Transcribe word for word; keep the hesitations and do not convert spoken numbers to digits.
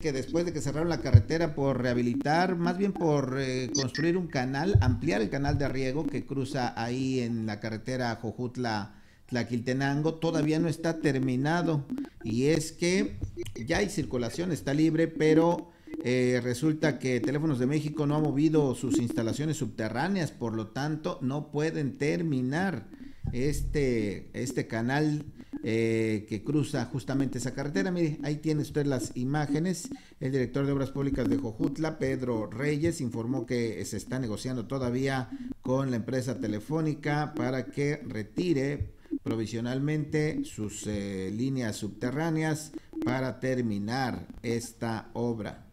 que después de que cerraron la carretera por rehabilitar, más bien por eh, construir un canal, ampliar el canal de riego que cruza ahí en la carretera Jojutla Tlaquiltenango, todavía no está terminado. Y es que ya hay circulación, está libre, pero eh, resulta que Teléfonos de México no ha movido sus instalaciones subterráneas, por lo tanto no pueden terminar este, este canal eh, que cruza justamente esa carretera. Mire, ahí tiene usted las imágenes. El director de Obras Públicas de Jojutla, Pedro Reyes, informó que se está negociando todavía con la empresa telefónica para que retire provisionalmente sus eh, líneas subterráneas para terminar esta obra.